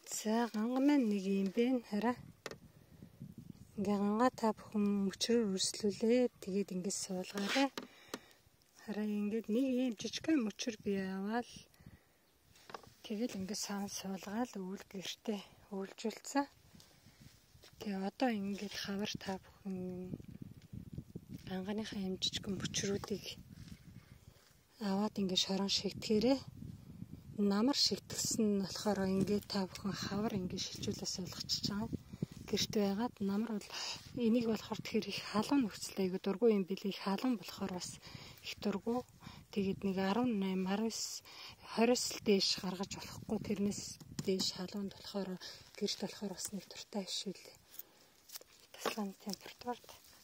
За гангаман нэг юм бэ хараа. Ингээ ганга та бүхэн мөчрөөр өрслүүлээ. Тэгээд ингэ суулгаарай. Хараа ингээд нэг юм жижигхэн мөчр бий аваад тэгэл ингэ саан суулгаад өвөл гэртээ өвлжүүлсэн. Тэгээ одоо ингээд хавар та бүхэн ганганыхаа юм жижигхэн мөчрүүдийг аваад ингэ шорон шигтгэрээ. Намар шигтгсэн болохоор ингээд та бүхэн хавар ингэ шилжүүлээс суулгачихж байгаа. Гэрт байгаад намар бол энийг болохоор тэр их халуун нөхцөлтэй айгу дургүй юм билий. Халуун болохоор бас их дургүй. Тэгээд нэг 18, 19, 20-с дээш гаргаж болохгүй. Тэрнээс дээш халуунд болохоор гэрт болохоор бас нэг дуртай ишүүлээ. Тасалгааны температурт.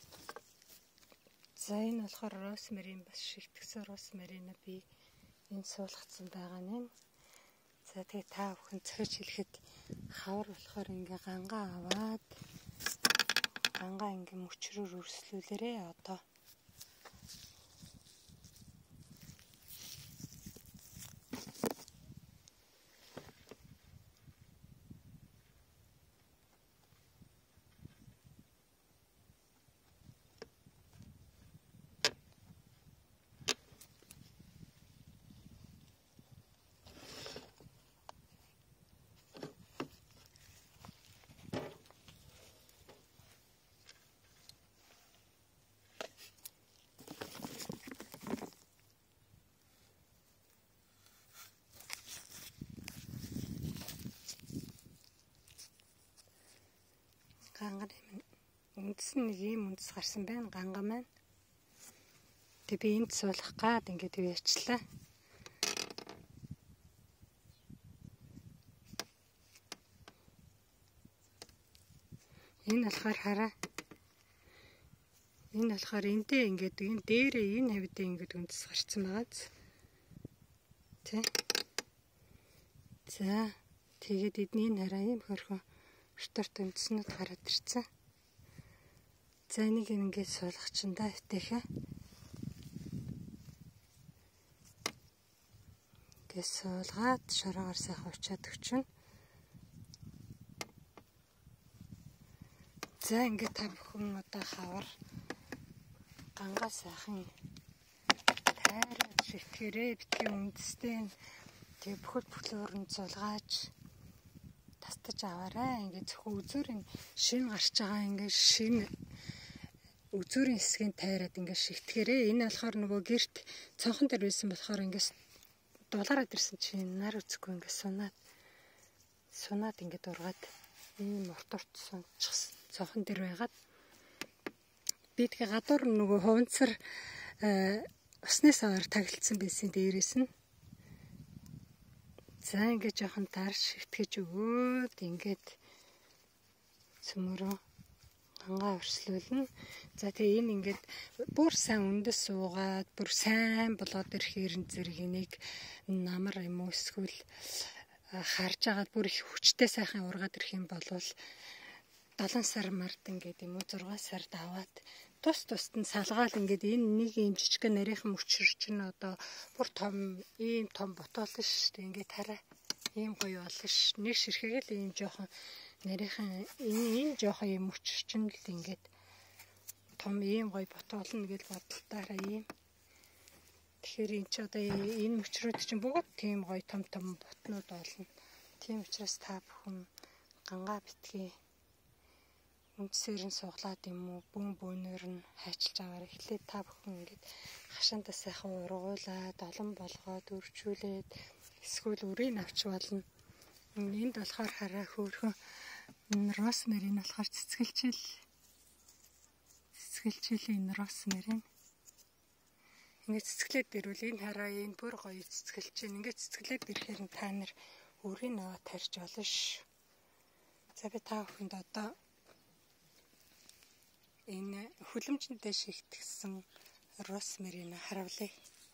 За энэ болохоор розмарин бас шигтгсэн розмарина би энэ суулгацсан байгаа нь. За тэгээ та бүхэн цохиж хэлэхэд хавар болохоор ингээ ганга аваад ганга ингээ мөчрөөр өрслүүлээрээ одоо. Ганганы үндэс нэг юм үндэс гарсан байна. Ганга маань. Тэг би энд суулгах гад ингээд яачлаа. Энэ болохоор хараа. Энэ болохоор эндээ ингээд энэ дээрээ энэ хавьдаа ингээд үндэс гарсан байгаа. Тэ. За тэгээд эдний хараа юм хөрхөн шторт үндэснүүд гараад ирсэн. За энийг ингээд суулгах чинь да битээхэ. Ингээд суулгаад шороогоор сайхан уучаад өгчнө. За ингээд та бүхэн одоо хавар ганга сайхан тайран шигтгэрээ битгий үндэстэй тэг бүхэл бүхлөөрн суулгааж тастаж аваарай. Ингээд зөвхөн үзүүрийн шин гарч байгаа ингээд шин үзүүрийн хэсгийн тайраад ингээд шигтгэрээ. Энэ болохоор нөгөө гэрт цонхон дээр байсан болохоор ингээд дулаараад ирсэн чинь нар үзэхгүй ингээд сунаад ингээд ургаад ийм урт сунчихсан цонхон дээр байгаад би тэгээ гадуур нөгөө хуванцар усны саваар таглалцсан байсан дээрээс нь. За ингээд жоохон дарж шигтгэж өгөөд ингээд цөмөрөө гангаа өрслүүлнэ. За тэгээ энэ ингээд бүр сайн үндэс суугаад бүр сайн болоод ирэхээр зэрэг энийг намар юм уу эсвэл харж агаад бүр их хүчтэй сайхан ургаад ирэх юм бол 7 сар март ингээд юм уу 6 сард аваад тус нь салгаал ингээд энэ нэг юм жижиг нарийнхан мөчр чинь одоо бүр том ийм том ботоолно шүү дээ. Ингээд хараа ийм гоё болно ш. Нэг ширхэг л ийм жоохон нарийнхан энэ жоохон юм мөчр чинь л ингээд том ийм гоё ботоолно гэж бодлоо ийм. Тэгэхээр энэ ч одоо энэ мөчрүүд чинь бүгд тийм гоё том ботнууд болно. Тийм учраас та бүхэн ганга битгий үндэсээр нь суглаад юм уу бөөнөр нь хайчилж аваар эхлээд та бүхэн ингээд хашаантаа сайхан ургуулад олон болгоод өрчүүлээд эсвэл үрийг авч болно. Энд болохоор хараа хөөрхөн розмарин болохоор цэцгэлжил энэ розмарин. Ингээд цэцгэлээд ирвэл энэ хараа энэ бүр гоё цэцгэлж чинь ингээд цэцгэлээд ирэхээр та нар үрийг аваад тарьж болно ш. За би та бүхэнд одоо энэ хүлэмжтэй шигтгсэн розмарин харуулъя.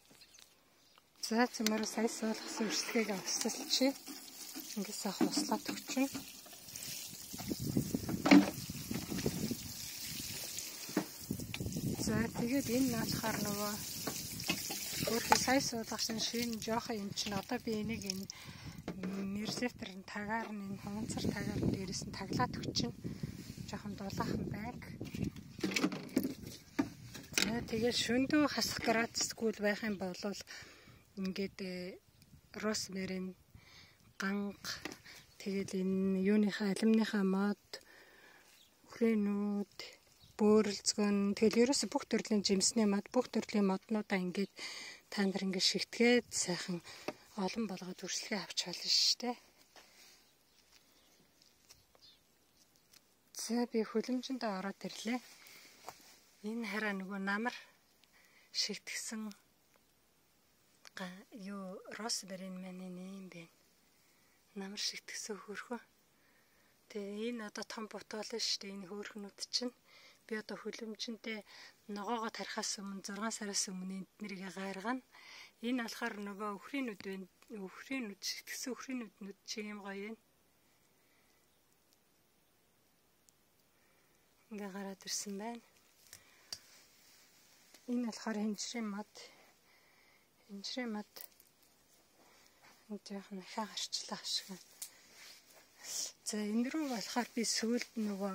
За цөмөр сая суулгасан өрсөлгийг авсалчи. Ингээд сайхан услаад өгчнө. За тэгээд энэ наалахаар нөгөө өөрхөн сая суулгасан шин жоохон юм чинь одоо би энийг энэ Мерзефтер нь тагаар нь энэ хунцар тагаар дээрээс нь таглаад өчнө. Жохон дулаахан байг. Тэгээд шөндөө хасах градусгүй байх юм бол ингээд розмарин, ганга, тэгээд энэ юуныхаа алимныхаа мод, хүрээнүүд, бөөрөлцгөн, тэгэл ерөөсө бүх төрлийн жимсний мод, бүх төрлийн моднуудаа ингээд та нар ингээд шигтгээд сайхан олон болгоод үрслэгээ авч болно шүү дээ. За би хөлөмжөндөө ороод ирлээ. Энэ хараа нөгөө намар шигтгсэн розмарин маань юм бэ. Намар шигтгсэн хөөрхөө. Тэгээ энэ одоо том бутуул шүү дээ. Энэ хөөрхнүүд чинь би одоо хөлөмжөндөө ногоогоо тарихаас өмнө 6 сараас өмнө эднэрийг гаргана. Энэ болохоор нөгөө өхрийнүүд байна. Өхрийнүүд шигтгсэн өхрийнүүд чи юм гоё юм. Ингээ гараад ирсэн байна. Энэ болохоор хинжрийн мод. Хинжрийн мод. Энд яхан хаа гарчлаа шиг. За энэ рүү болохоор би сүүлд нөгөө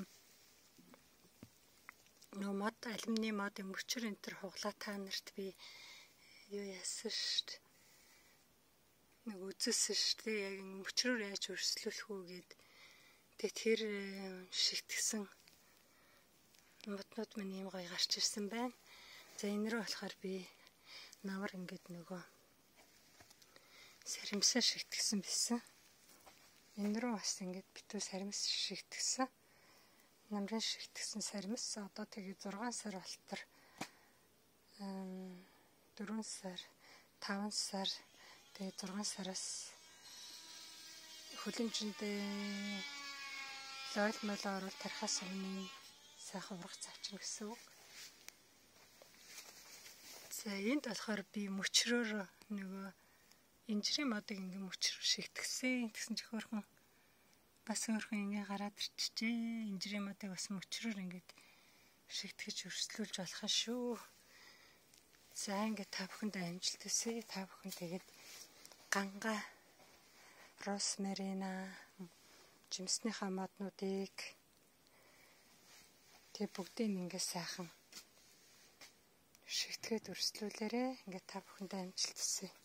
мод алюминий мод мөчр энэ төр хуглаа та нарт би юу яасан шүү дээ. Нэг үзүүлсэн шүү дээ. Яг мөчрөөр яаж өрслүүлэх үү гэд. Тэгээ тэр шигтгсэн моднууд маань юм гоё гарч ирсэн байна. За энэ рүү болохоор би намар ингээд нөгөө саримсаа шигтгсэн байсан. Энэ рүү бас ингээд битүү саримс шигтгсэн. Намрын шигтгсэн саримс одоо тэгээ 6 сар болтор 4 сар 5 сар тэгээ 6 сараас хөлөмжөндөө лойл мөл оруулах тархаас өмнө сайхан ургац авчна гэсэн үг. За энд болохоор би мөчрөөр нөгөө инжирийн модыг ингээм мөчрөөр шигтгсэн. Тэгсэн чи хөөрхөн бас хөөрхөн ингээ гараад ирчихжээ. Инжирийн модыг бас мөчрөөр ингээд шигтгэж өрслүүлж болох шүү. За ингээд та бүхэнд амжилт хүсье. Та бүхэн тэгээд ганга, розмарина, жимснийхаа моднуудыг тэг бүгдийг ингээд сайхан шигтгээд өрслүүлээрэ. Ингээд та бүхэнд амжилт хүсье.